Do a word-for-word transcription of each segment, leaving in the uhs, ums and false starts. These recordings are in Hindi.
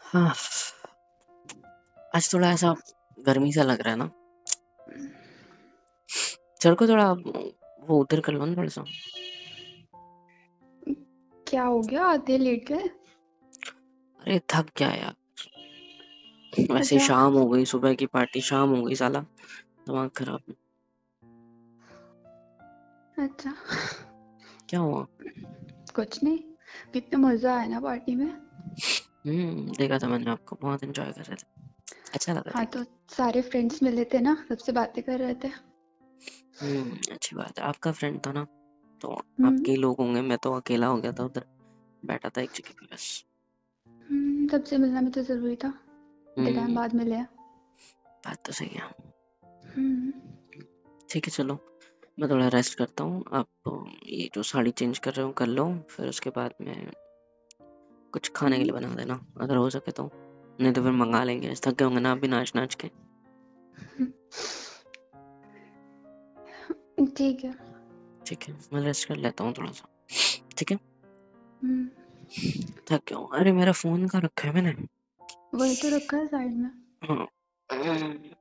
हाँ, आज थोड़ा ऐसा गर्मी सा लग रहा है ना। सर को थोड़ा वो उधर कर लो ना थोड़ा सा। क्या हो गया, आधे लेट गए? अरे थक गया यार। वैसे अच्छा। शाम हो गई, सुबह की पार्टी शाम हो गई, साला दिमाग खराब। अच्छा। क्या हुआ? कुछ नहीं। कितना मजा आया ना पार्टी में। हम्म देखा था मैंने, आपको बहुत एंजॉय कर रहे थे, अच्छा लगा हाँ, देख तो के। सारे फ्रेंड्स मिले थे ना, सबसे बातें कर रहे थे। हम्म अच्छी बात है, आपका फ्रेंड था ना, तो हम्म। आपके ही लोग होंगे। मैं तो अकेला हो गया था उधर, बैठा था एक जगह पे बस। हम्म, सबसे मिलना भी तो जरूरी था। इतने टाइम हम्म बाद मिले हैं। बात तो सही है। हम्म। ठीक है चलो, मैं थोड़ा रेस्ट करता हूँ। आप ये जो साड़ी चेंज कर रहे हो कर लो, फिर उसके बाद में कुछ खाने के हम्म। लिए बना देना अगर हो सके तो, नहीं तो फिर मंगा लेंगे। थक गए होंगे ना आप भी नाच नाच के। ठीक है। ठीक है, मैं रेस्ट कर लेता हूँ थोड़ा सा। ठीक है, हम्म। थक गया हूँ। अरे मेरा फोन कहाँ रखा है मैंने? वही तो रखा है साइड में। हाँ। हम्म,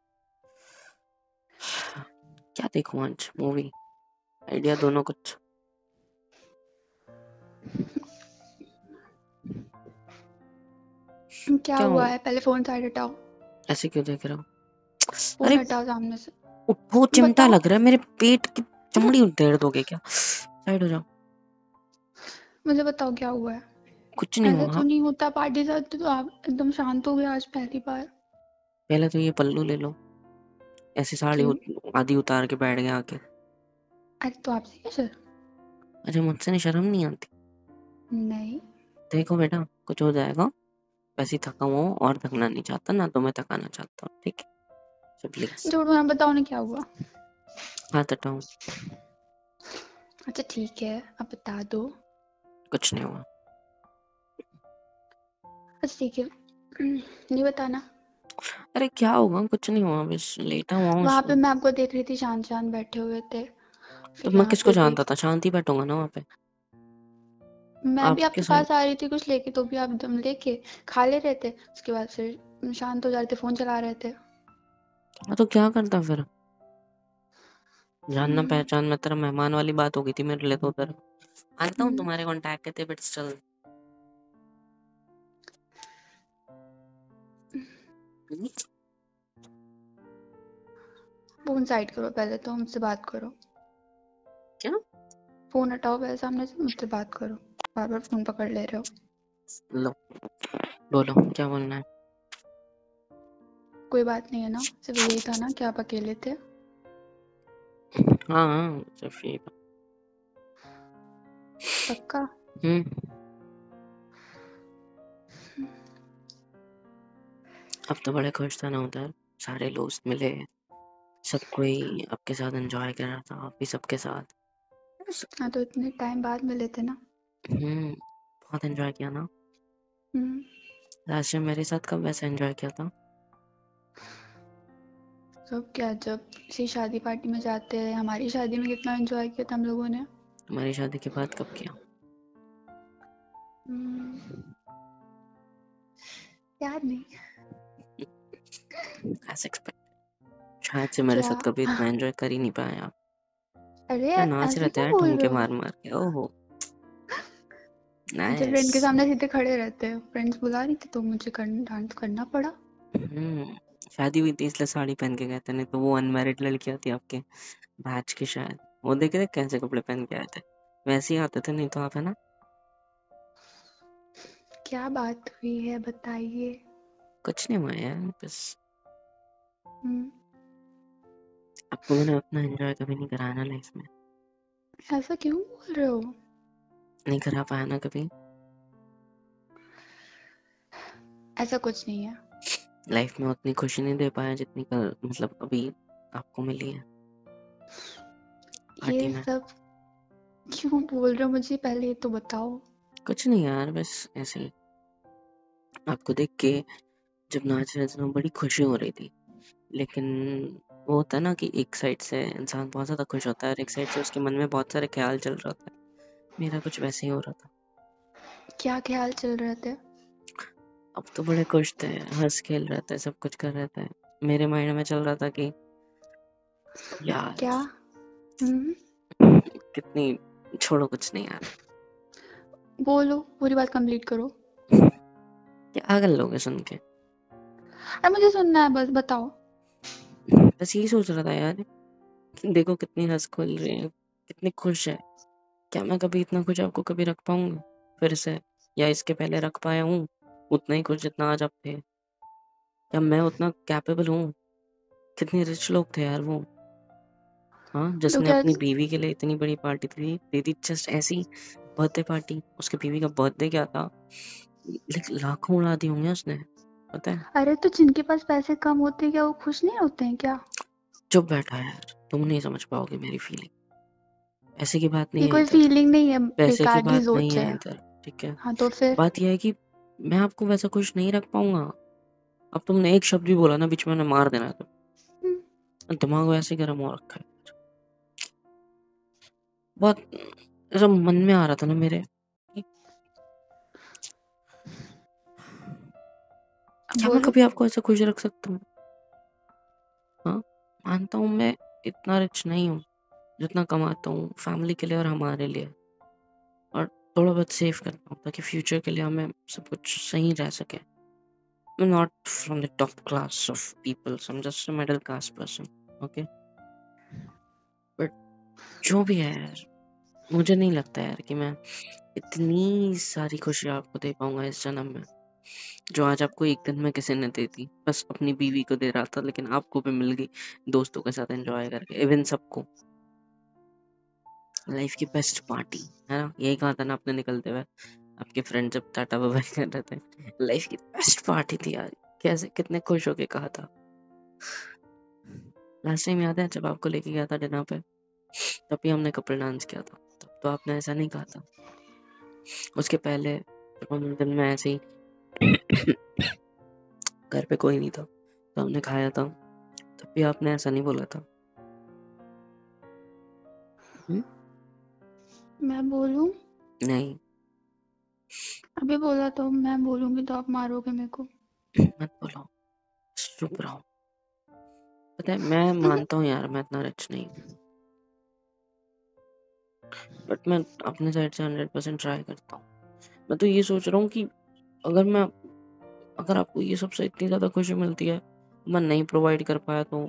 क्या देखूं आज? मूवी आइडिया दोनों कुछ। क्या क्या हुआ हो? है? पहले फोन साइड हटाओ। ऐसे क्यों देख रहा हूँ? फोन अरे हटाओ सामने से। वो चिमटा बताओ। लग रहा है मेरे पेट की, चमड़ी उधेड़ दोगे क्या? साइड हो जाओ। मुझे बताओ क्या हुआ है। कुछ नहीं ऐसा हुआ। तो नहीं होता पार्टी साथ, तो आप एकदम शांत हो गए आज पहली बार। पहले तो ये पल्लू ले लो। ऐसी साड़ी क्यों? उत- आधी उतार के बैठ गया आके। अरे तो आपसे क्या सर? अरे मुझसे नहीं, शर्म नहीं आती? नहीं। देखो बेटा, कुछ हो जाएगा। वैसे ही थका हुआ हूँ और थकना नहीं चाहता ना, तो मैं थकाना चाहता हूँ। ठीक है, so प्लीज छोड़ो ना, बताओ ना क्या हुआ। हाथ हटाओ। अच्छा ठीक है, अब बता दो। कुछ नहीं हुआ। अच्छा ठीक है। नहीं बताना। अरे क्या होगा, कुछ नहीं हुआ, बस लेटा हुआ हूँ वहां पे इसमें। मैं आपको देख रही थी, शांत शांत बैठे हुए थे। तो फिर मैं यहाँ किसको पे भी जानता था? शांति बैठूंगा ना वहाँ पे। मैं भी आपके आपके साथ। पास आ रही थी कुछ लेके, तो भी आप एकदम लेके खा ले रहे थे। उसके बाद फिर शांत हो जा रहे थे, फोन चला रहे थे। हाँ तो क्या करता फिर? जानना हम्म। पहचान में तेरा मेहमान वाली बात हो गई थी मेरे लिए तो उधर। मानता हूँ हम्म। तुम्हारे कांटेक्ट के थे, बट स्टिल। फोन साइड करो, पहले तो हमसे बात करो। क्या? फोन हटाओ पहले सामने से, मुझसे बात करो। बार बार फोन पकड़ ले रहे हो। लो, बोलो क्या बोलना है। कोई बात नहीं है ना, सिर्फ यही था ना कि आप अकेले थे। हाँ हाँ, सिर्फ यही बात। पक्का? हम्म अब तो बड़े खुश था ना उधर, सारे दोस्त मिले, सब कोई आपके साथ एंजॉय कर रहा था, आप भी सबके साथ। हाँ, तो इतने टाइम बाद मिले थे ना। हम्म बहुत एंजॉय किया ना। हम्म। लास्ट टाइम मेरे साथ कब वैसे एंजॉय किया था? सब क्या, जब किसी शादी पार्टी में जाते हैं, हमारी शादी में कितना एंजॉय किया था हम लोगों ने। तुम्हारी शादी के बाद कब किया? हम्म, याद नहीं। As expect. शायद से मेरे क्या? साथ कभी इतना एंजॉय कर ही नहीं पाए आप। अरे क्या नाच ऐसे रहे थे क्यों यार बोल ठुमके रहे हो? मार मार के, ओहो। अच्छा, नाइस। फ्रेंड के सामने सीधे खड़े रहते हैं, फ्रेंड्स बुला रही थी तो मुझे डांस करना पड़ा। हम्म शादी हुई थी इसलिए साड़ी पहन के गए थे, नहीं तो वो अनमैरिड लड़कियां थी आपके बैच की शायद, वो देखे थे कैसे कपड़े पहन के आए थे, वैसे ही आते थे नहीं तो आप, है ना? क्या बात हुई है, बताइए। कुछ नहीं हुआ यार, बस हम्म। आपको मैंने उतना एंजॉय कभी नहीं कराया ना लाइफ में। ऐसा क्यों बोल रहे हो? नहीं करा पाया ना कभी। ऐसा कुछ नहीं है। लाइफ में उतनी खुशी नहीं दे पाया जितनी कर, मतलब अभी आपको मिली है पार्टी ये में। सब क्यों बोल रहे हो मुझे, पहले ये तो बताओ। कुछ नहीं यार, बस ऐसे ही आपको देख के जब नाच रहे थे तो बड़ी खुशी हो रही थी, लेकिन वो होता है ना कि एक साइड से इंसान बहुत ज्यादा खुश होता है और एक साइड से उसके मन में बहुत सारे ख्याल चल रहा होता है। मेरा कुछ वैसे ही हो रहा था। क्या ख्याल चल रहे थे? अब तो बड़े खुश थे, हंस खेल रहे थे, सब कुछ कर रहे थे। मेरे माइंड में चल रहा था कि यार क्या? हम्म, कितनी, छोड़ो कुछ नहीं यार, बोलो, पूरी बात कंप्लीट करो। क्या कर लोगे सुन के। अरे मुझे सुनना है, बस बताओ। बस यही सोच रहा था यार, देखो कितनी हंस खोल रही है, कितनी खुश है। क्या मैं कभी इतना खुश आपको कभी रख पाऊंगा फिर से, या इसके पहले रख पाया हूँ उतना ही खुश जितना आज आप थे? क्या मैं उतना कैपेबल हूँ? कितने रिच लोग थे यार वो, हाँ, तो जिसने क्या? अपनी बीवी के लिए इतनी बड़ी पार्टी दी दे दी, जस्ट ऐसी बर्थडे पार्टी। उसकी बीवी का बर्थडे क्या था, लेकिन लाखों उड़ा दी होंगे उसने, पता है। अरे तो जिनके पास पैसे कम होते हैं क्या वो खुश नहीं होते हैं क्या? चुप बैठा है यार, तुम नहीं समझ पाओगे मेरी फीलिंग। पैसे की बात नहीं ये है कोई इधर, फीलिंग नहीं है, पैसे की बेकार की बात नहीं सोच है है। इधर, ठीक है। हाँ तो फिर? बात यह है कि मैं आपको वैसा खुश नहीं रख पाऊंगा। अब तुमने एक शब्द भी बोला ना बीच में, मैंने मार देना है। हम्म, तो दिमाग वैसे गर्म हो रखा है, बहुत ऐसा मन में आ रहा था ना मेरे, अब क्या मैं बोलो। कभी आपको ऐसा खुश रख सकता हूँ? हाँ, मानता हूँ मैं इतना रिच नहीं हूँ, जितना कमाता हूँ फैमिली के लिए और हमारे लिए, और थोड़ा बहुत सेव करता हूँ ताकि फ्यूचर के लिए हमें सब कुछ सही रह सके। I'm not from the top class of people, so I'm just a middle class person, okay? But जो भी है यार, मुझे नहीं लगता यार कि मैं इतनी सारी खुशी आपको दे पाऊंगा इस जन्म में, जो आज आपको एक दिन में किसी ने दे दी। बस अपनी बीवी को दे रहा था, लेकिन आपको भी मिल गई दोस्तों के साथ एंजॉय करके, इवन सबको। लाइफ की बेस्ट पार्टी, है ना, यही कहा था ना आपने निकलते हुए, आपके फ्रेंड जब टाटा बाय बाय कर रहे थे, लाइफ की बेस्ट पार्टी थी यार। कैसे कितने खुश होके कहा था। लास्ट टाइम याद है जब आपको लेके गया था डिनर पे, तब भी हमने कपल डांस किया था, तब तो आपने ऐसा नहीं कहा था। उसके पहले जब हम दिन में ऐसे ही घर पे कोई नहीं था तो हमने खाया था, तब भी आपने ऐसा नहीं बोला था। हुँ? मैं बोलूं? नहीं, अभी बोला तो मैं बोलूंगी तो आप मारोगे मेरे को। मत बोलो, चुप रहो। पता है मैं मानता हूँ यार मैं इतना रिच नहीं हूँ, बट मैं अपने साइड से हंड्रेड परसेंट ट्राई करता हूँ। मैं तो ये सोच रहा हूँ कि अगर मैं अगर आपको ये सबसे इतनी ज़्यादा खुशी मिलती है, मैं नहीं प्रोवाइड कर पाया तो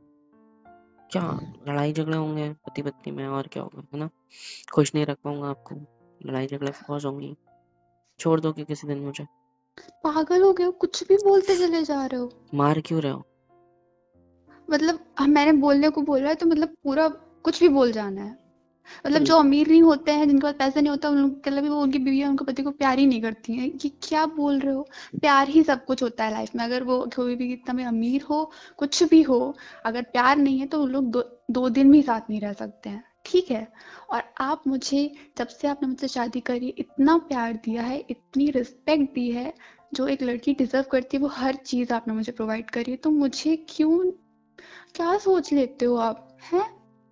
क्या लड़ाई झगड़े होंगे पति पत्नी में, और क्या होगा, है ना? खुश नहीं रख पाऊंगा आपको, लड़ाई झगड़े ऑफ कोर्स होंगी। छोड़ दोगे किसी दिन मुझे? पागल हो गए हो, कुछ भी बोलते चले जा रहे हो। मार क्यों रहे हो? मतलब हम- मैंने बोलने को बोला है तो मतलब पूरा कुछ भी बोल जाना है। तो मतलब जो अमीर नहीं होते हैं, जिनके पास पैसा नहीं होता, उन मतलब वो उनकी बीवियां उनके पति को प्यार ही नहीं करती हैं। ये क्या बोल रहे हो? प्यार ही सब कुछ होता है लाइफ में। अगर वो कोई भी कितना भी अमीर हो, कुछ भी हो, अगर प्यार नहीं है तो वो लोग दो, दो दिन भी साथ नहीं रह सकते हैं, ठीक है? और आप मुझे, जब से आपने मुझसे शादी करी, इतना प्यार दिया है, इतनी रिस्पेक्ट दी है, जो एक लड़की डिजर्व करती है, वो हर चीज आपने मुझे प्रोवाइड करी है। तो मुझे क्यों, क्या सोच लेते हो आप, हैं?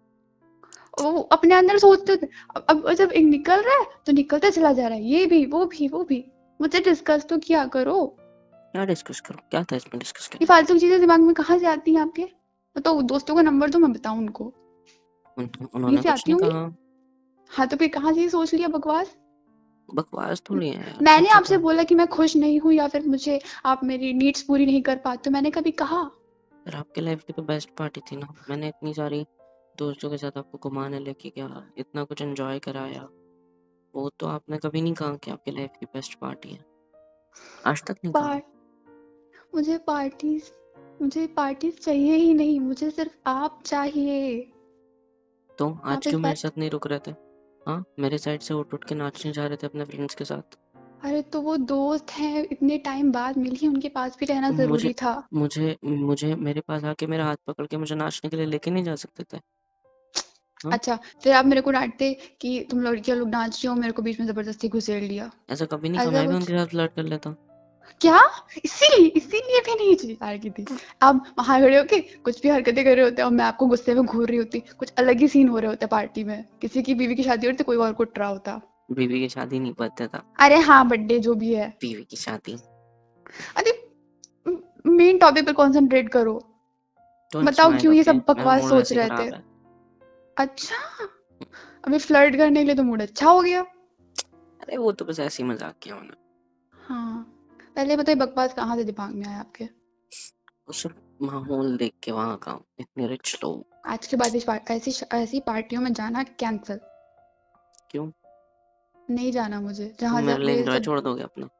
वो अपने अंदर सोचते होते, अब अब जब एक निकल रहा है तो निकलता चला जा रहा है, ये भी वो भी वो भी। मुझे डिस्कस तो किया करो। क्या डिस्कस करो, क्या था इसमें डिस्कस ये करने? फालतू की चीजें दिमाग में कहाँ से आती हैं आपके? तो दोस्तों का नंबर दो, मैं बताऊं उनको। उन, यहीं उन्होंने से कुछ आती नहीं होंगी। कहा। हाँ तो फिर कहाँ से ये सोच लिया बकवास? बकवास थोड़ी है यार, मैंने सच आपसे था। बोला कि मैं खुश नहीं हूँ या फिर मुझे आप मेरी नीड्स पूरी नहीं कर पाते, मैंने कभी कहा? पर आपके लाइफ की तो बेस्ट पार्टी थी ना, मैंने इतनी सारी दोस्तों के साथ आपको घुमाने लेके गया, इतना कुछ एंजॉय कराया, वो तो आपने कभी नहीं कहा कि आपकी लाइफ की बेस्ट पार्टी है, आज तक नहीं कहा। पार मुझे पार्टीज मुझे पार्टीज चाहिए ही नहीं, मुझे सिर्फ आप चाहिए। तो आज आप इस क्यों मेरे बात साथ नहीं रुक रहे थे? हाँ, मेरे साइड से उठ उठ के नाचने जा रहे थे अपने फ्रेंड्स के साथ। अरे तो वो दोस्त हैं, इतने टाइम बाद मिली, उनके पास भी रहना मुझे जरूरी था। मुझे मुझे मेरे पास आके मेरा हाथ पकड़ के मुझे नाचने के लिए लेके नहीं जा सकते थे? हाँ, अच्छा, फिर आप मेरे को डांटते कि तुम लड़कियां लोग नाच रही हो, मेरे को बीच में जबरदस्ती घुसेड़ लिया, ऐसा कभी नहीं कहा, ऐसा मैं भी कुछ? उनके साथ फ्लर्ट कर लेता। क्या? इसीलिए इसीलिए भी नहीं स्वीकार की थी? आप वहां खड़े होके कुछ भी हरकतें कर रहे होते और मैं आपको गुस्से में घूर रही होती, कुछ अलग ही सीन हो रहे होते पार्टी में, किसी की बीवी की शादी हो रही थी, कोई और कुट रहा होता। बीवी की शादी नहीं, बर्थडे था। अरे हाँ, बर्थडे जो भी है। बीवी की शादी। अरे मेन टॉपिक पे कंसंट्रेट करो। डोंट बताओ स्माइल, क्यों ये ओके? सब मेरा बकवास मूड सोच वैसे ही रहे थे? खराब है। अच्छा, अभी फ्लर्ट करने के लिए तो मूड अच्छा हो गया। अरे वो तो बस ऐसे ही मजाक किया मैंने। हाँ, पहले बताइए बकवास कहाँ से दिमाग में आया आपके? उस माहौल देख के वहां का, इतने रिच लोग। आज के बाद इस पार- ऐसी ऐसी पार्टियों में जाना कैंसल। क्यों? नहीं जाना मुझे, तुम जहाँ मेरे जब लिए ये एंजॉय सब। छोड़ दोगे अपना?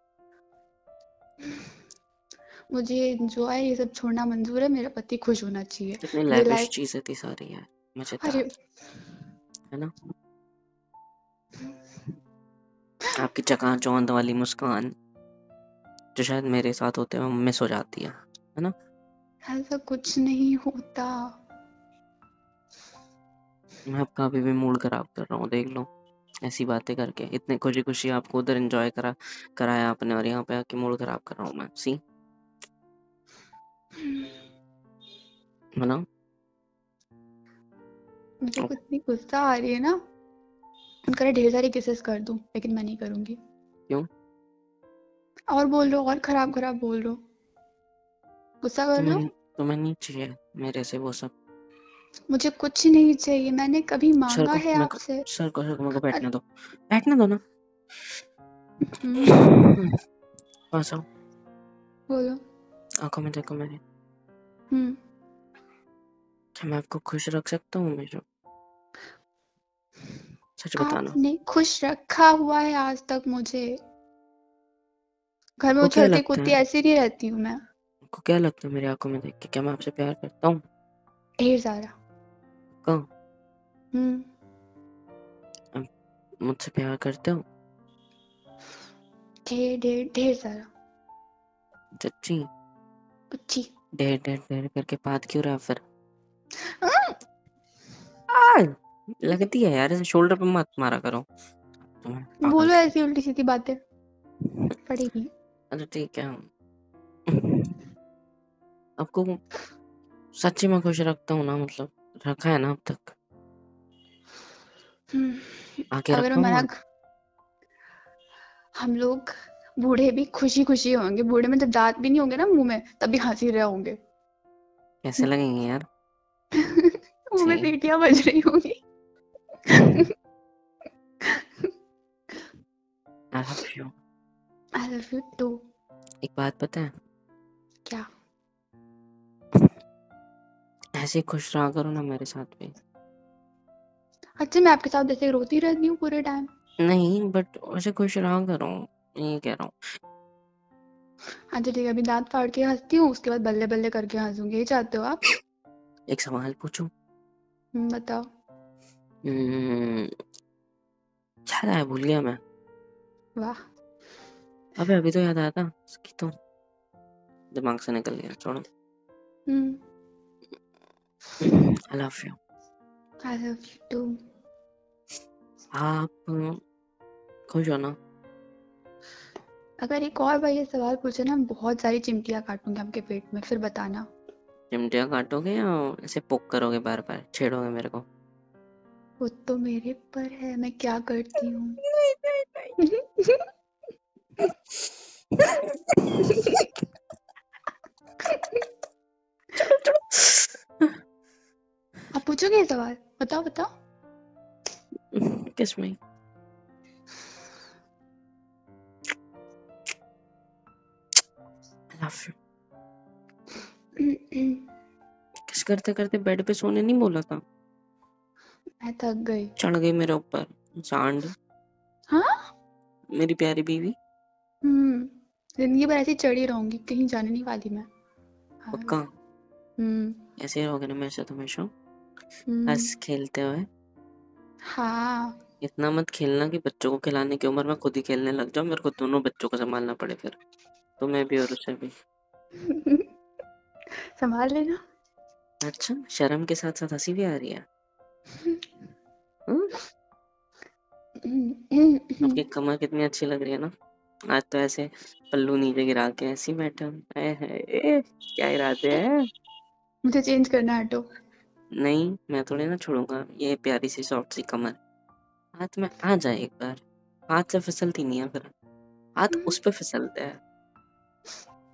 मुझे एंजॉय ये सब छोड़ना मंजूर है, मेरा पति खुश होना चाहिए। कितनी मुझे लैविश लाइफ। चीजें थी सारी यार, अरे मजेदार, है ना? आपकी चकाचौंध वाली मुस्कान जो शायद मेरे साथ होते हुए मिस हो जाती है है ना? ऐसा कुछ नहीं होता। मैं आपका अभी भी मूड खराब कर रहा हूँ, देख लो। ऐसी बातें करके इतने खुशी खुशी आपको उधर एंजॉय करा कराया आपने, और यहाँ पे आके मूड खराब कर रहा हूँ मैं। सी, है ना? मुझे कुछ इतनी गुस्सा आ रही है ना, उनका ढेर सारी किसेस कर दूं, लेकिन मैं नहीं करूंगी। क्यों? और बोल रहे हो, और खराब खराब बोल रहे हो, गुस्सा कर रहे हो। तुम्हें तुम्हें नहीं चाहिए मेरे से वो सब। मुझे कुछ नहीं चाहिए, मैंने कभी सर मांगा को है मेरे को आपसे? सर को सर को मेरे को अरे, बैठने दो, बैठने दो ना। हम्म, पास आओ, बोलो। आंखों में देखो मेरे। हम्म। क्या मैं आपको खुश रख सकता हूँ हमेशा? सच बताना। आपने खुश रखा हुआ है आज तक मुझे। घर में आपको क्या उछलती लगता कूदती है ऐसी नहीं रहती हूँ मैं। आपको क्या लगता है मेरी आंखों में देख के, क्या मैं आपसे प्यार करता हूँ? ढेर सारा। कहाँ? हम्म। आप मुझसे प्यार करते हो? ढेर ढेर ढेर सारा। सच्ची? पुच्छी। ढेर ढेर ढेर करके बात क्यों रहा फिर? हम्म, आ, लगती है यार, ऐसे शोल्डर पे मत मारा करो तुम्हें, पागल बोलो सी। ऐसी उल्टी सीधी बातें पड़ेगी। अच्छा ठीक है, आपको सच्ची में खुश रखता हूँ ना, मतलब रखा है ना अब तक? हम्म, आगे अगर मैं रखूंगा। मना हम लोग बूढ़े भी खुशी खुशी होंगे, बूढ़े में जब दांत भी नहीं होंगे ना मुंह में, तब भी हंसी रहे होंगे। कैसे लगेंगे यार? मुंह में छी। सीटियां बज रही होंगी। I love you. I love you too. एक बात पता है, क्या? ऐसे ही खुश रहा करो ना मेरे साथ भी। अच्छा, मैं आपके साथ ऐसे रोती रहती हूँ पूरे टाइम? नहीं, बट ऐसे खुश रहा करो, ये कह रहा हूँ। अच्छा ठीक है, अभी दांत फाड़ के हंसती हूँ, उसके बाद बल्ले बल्ले करके हंसूंगी, ये चाहते हो आप? एक सवाल पूछूं? हम्म, बताओ। हम्म, याद आया, भूल गया मैं। वाह। अबे अभी तो याद आया था इसकी, तो दिमाग से निकल गया, छोड़ो। हम्म। I love you. I love you too. आप खुश हो ना? अगर एक और बार ये सवाल पूछे ना, बहुत सारी चिमटियां काटूंगी आपके पेट में, फिर बताना। चिमटियां काटोगे या ऐसे पोक करोगे, बार बार छेड़ोगे मेरे को? वो तो मेरे पर है, मैं क्या करती हूँ। नहीं नहीं नहीं। चलो चलो। आप पूछोगे ये सवाल? बताओ बताओ। किस में? I love you। किस करते करते बेड पे सोने नहीं बोला था? मैं थक गई। चढ़ गई मेरे ऊपर सांड, हाँ। मेरी प्यारी बीवी। हम्म। जिंदगी भर ऐसी चढ़ी रहूंगी, कहीं जाने नहीं वाली मैं। हाँ। पक्का? हम्म। ऐसे ही रहोगे ना मेरे साथ हमेशा, हम्म। हंस खेलते हुए? हाँ। इतना मत खेलना कि बच्चों को खिलाने की उम्र में खुद ही खेलने लग जाओ, मेरे को दोनों बच्चों को संभालना पड़े फिर, तुम्हें भी और उसे भी। संभाल लेना। अच्छा, शर्म के साथ साथ हंसी भी आ रही है? हम्म? आपकी कमर कितनी अच्छी लग रही है ना, आज तो ऐसे पल्लू नीचे गिरा के ऐसी बैठे हो। आए हाय, ए, क्या इरादे हैं? मुझे चेंज करना है ऑटो। नहीं, मैं थोड़ी ना छोड़ूंगा ये प्यारी सी सॉफ्ट सी कमर। हाथ में आ जाए एक बार, हाथ से फिसलती नहीं है फिर, हाथ उस पे फिसलते हैं।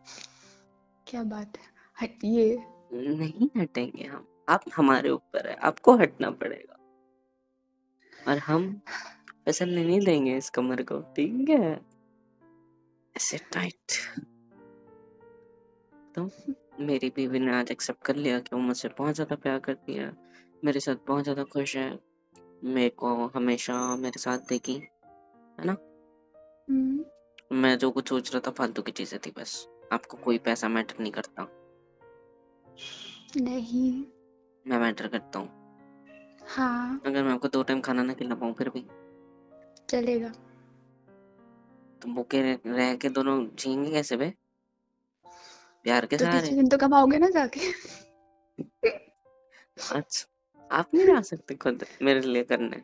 क्या बात है, हटिए। नहीं हटेंगे हम, आप हमारे ऊपर है, आपको हटना पड़ेगा और हम फिसलने नहीं देंगे इस कमर को, ठीक है? ऐसे टाइट। तो मेरी बीवी ने आज एक्सेप्ट कर लिया कि वो मुझसे बहुत ज्यादा प्यार करती है, मेरे साथ बहुत ज्यादा खुश है, मेरे को हमेशा मेरे साथ देगी, है ना? हम्म। मैं जो कुछ सोच रहा था फालतू की चीजें थी बस। आपको कोई पैसा मैटर नहीं करता, नहीं। मैं मैटर करता हूँ। हाँ अगर मैं आपको दो टाइम खाना ना खिला पाऊँ फिर भी चलेगा। तो भूखे रह, रह के दोनों जिएंगे कैसे बे? प्यार के तो सहारे। तीसरे दिन तो कमाओगे ना जाके। अच्छा, आप नहीं जा सकते खुद मेरे लिए करने?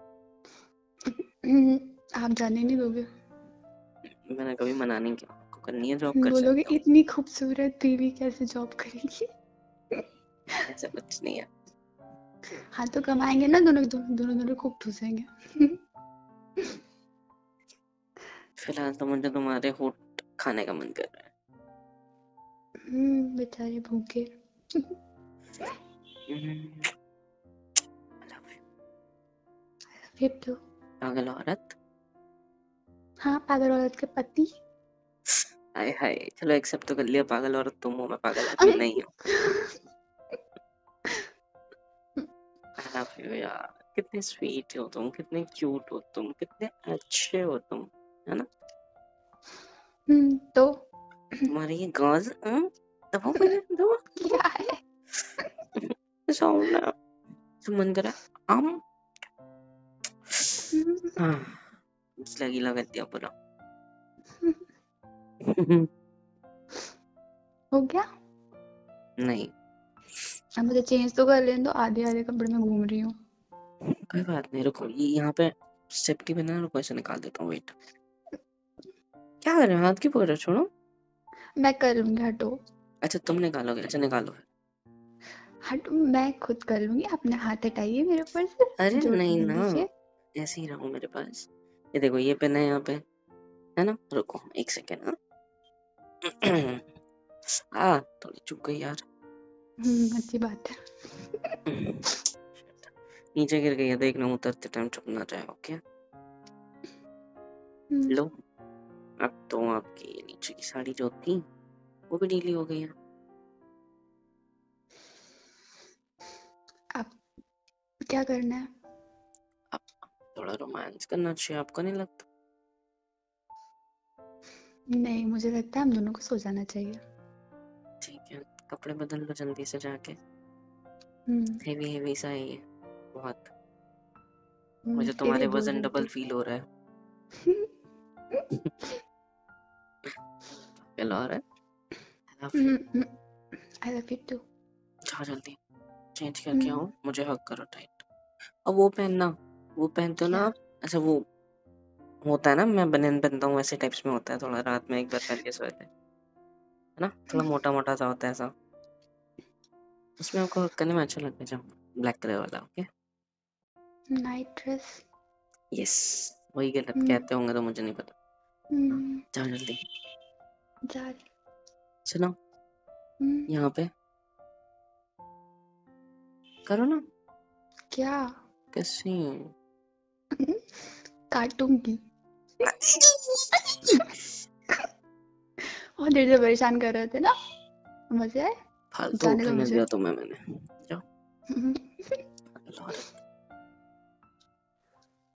हम्म, आप जाने नहीं दोगे। मैंने कभी मना नहीं किया, आपको करनी है जॉब कर बोलोगे सकते हो, इतनी खूबसूरत बीवी कैसे जॉब करेगी। ऐसा कुछ नहीं है। हाँ तो कमाएंगे ना दोनों दोनों दोनों दोनों खूब ठूसेंगे। फिलहाल तो मुझे तुम्हारे होठ खाने का मन कर रहा है। हम्म, बेचारे भूखे। हम्म, I love you, फिर तो पागल औरत। हाँ, पागल औरत के पति। हाय हाय, चलो एक्सेप्ट तो कर लिया, पागल औरत तुम हो, मैं पागल आदमी नहीं हूँ। I love you यार, कितने स्वीट हो तुम, कितने क्यूट हो तुम, कितने अच्छे हो तुम, है ना? हम्म, तो तुम्हारी ये गाज दबो, मुझे दबो दबो क्या है। साउंड ना, जो मन करा आम। हम्म, हाँ, गीला गीला कर दिया पूरा। हो गया। नहीं, अब मुझे चेंज तो कर लेने दो, आधे आधे कपड़े में घूम रही हूँ। कोई बात नहीं, रुको, ये यहाँ पे सेफ्टी पिन है, रुको ऐसे निकाल देता हूँ, वेट। क्या कर रहे हो, हाथ की पकड़ रहे हो? छोड़ो। मैं कर लूंगी, हटो। अच्छा तुम निकालोगे, अच्छा निकालो फिर। हटो, मैं खुद कर लूंगी, अपने हाथ हटाइए मेरे ऊपर से। अरे जोड़ नहीं के ना, दीजिए। ऐसे ही रहो मेरे पास। ये देखो, ये पेन है यहाँ पे, है ना? रुको एक सेकेंड। हाँ आ, थोड़ी चुप गई यार। हम्म, अच्छी बात है। नीचे गिर गई है, देखना उतरते टाइम चुप ना जाए, ओके? हम्म, लो, अब तो आपकी नीचे की साड़ी जो थी वो भी ढीली हो गई है। अब क्या करना है। अब थोड़ा रोमांस करना चाहिए, आपको नहीं लगता? नहीं, मुझे लगता है हम दोनों को सो जाना चाहिए। ठीक है, कपड़े बदल लो जल्दी से जाके, हम्म, हेवी हेवी सा है ये बहुत। हम्म, मुझे फिर ही तुम्हारे बोल वजन रही डबल थी। फील हो रहा है। पागल हो रहा है। I love you। I love you too. जाओ जल्दी चेंज करके आओ, मुझे हग करो टाइट। अब वो पहनना, वो पहनते हो ना क्या। आप? अच्छा वो होता है ना, मैं बनियान पहनता हूँ वैसे टाइप्स में होता है, थोड़ा रात में एक बार पहन के सोते हैं, है ना? थोड़ा मोटा मोटा सा होता है ऐसा, उसमें आपको हग करने में अच्छा लगता है, जो ब्लैक कलर वाला, ओके? Night dress. यस, वही गलत कहते होंगे तो मुझे नहीं पता। जाओ जल्दी। जा रही। सुनो, हम्म, यहाँ पे करो ना। क्या। कैसी? काटूंगी। और देर से परेशान कर रहे थे ना, मजे आए। फालतू जाने दो उठने मुझे। दिया तुम्हें मैंने, जाओ।